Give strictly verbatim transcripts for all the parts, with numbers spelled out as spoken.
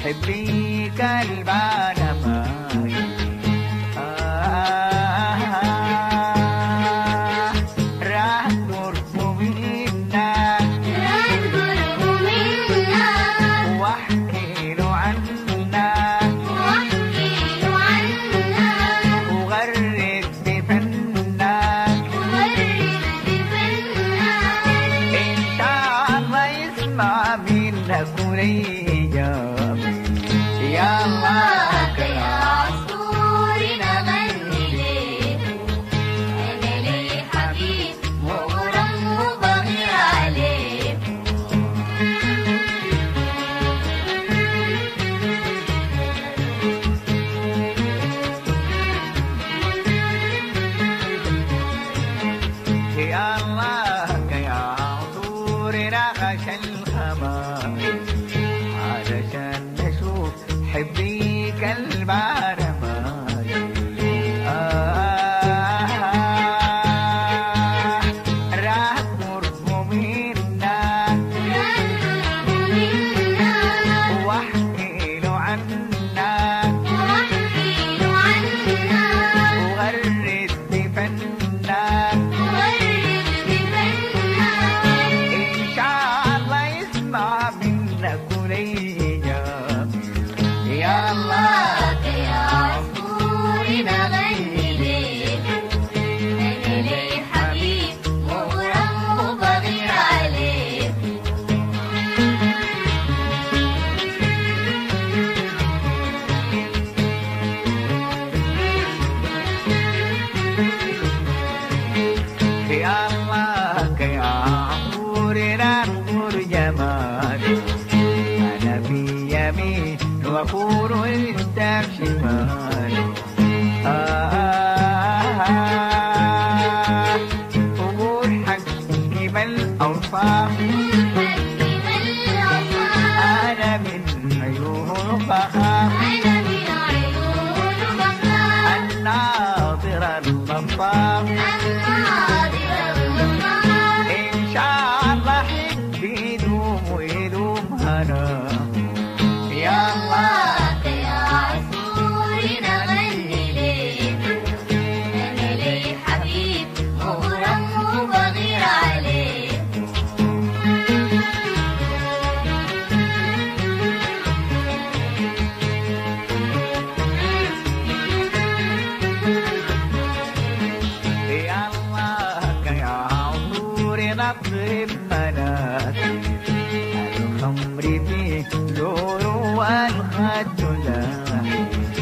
حبيك البانماي راح ترفو منا راح ترفو منا واحكي له عنا واحكي له عنا وغرد بفنا وغرد بفنا إن شاء الله يسمع منك وليا يا الله يا عصفوري نغني ليك أنا لي حبيب مغرم وبغير عليك يا الله يا عصفوري نغش الخمار علشان نشوف حبيك البانماي آه راح ترفو منا راح ترفو منا واحكي له عنا واحكي له عنا وغرد بفنا وغرد بفنا إن شاء الله يسمع منك وليا يا الله يا عصفوري نغني ليك أنا لي حبيب مغرم وبغير عليك يا الله يا عصفوري ننظر جمالك أنا في يمين وأكون أنت في شمال أمور حكيم الأوصاف أنا من عيون بخاف أنا من عيون بخاف الناظر اللطاف الناظر اللطاف إن شاء الله حبي يدوم ويدوم هنا يا الله يا عصفوري نغني ليك أنا لي حبيب مغرم وبغير عليك يا الله يا عصفوري نطرب مناك الخمر فيه لون والخد لاحي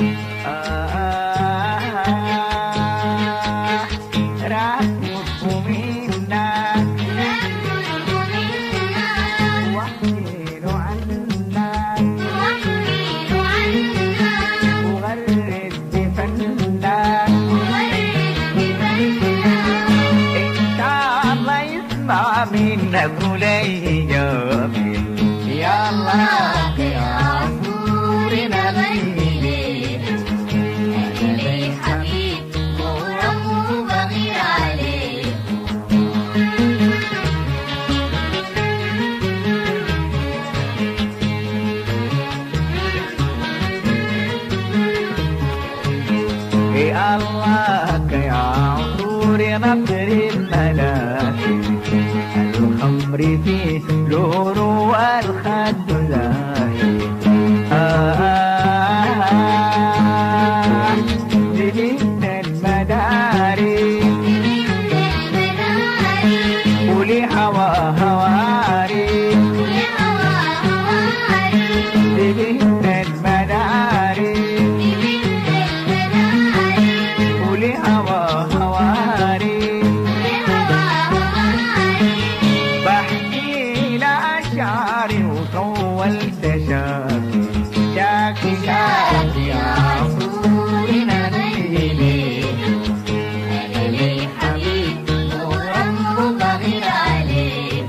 راح ترفو منا راح ترفو منا واحكي له عنا واحكي له عنا وغرد بفنا وغرد بفنا إن شاء الله يسمع منك وليا يا الله يا عصفوري نغني ليك أنا لي حبيب مغرم وبغير عليك يا الله يا عصفوري نطرب مناكب الخمر فيه لون والخد لاهي جبت المداري ولي هوا هواري جبت المداري ولي هوا هواري شعري وطولت شاكي شاكي شاكي يا عصفوري نغني ليك أنا لي حبيب مغرم وبغير عليك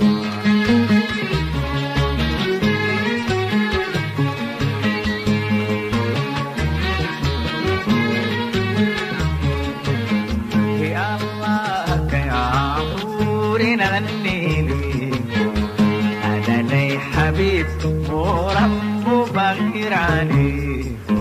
يا الله يا عصفوري نغني ليك حبيب ورب بغير جيراني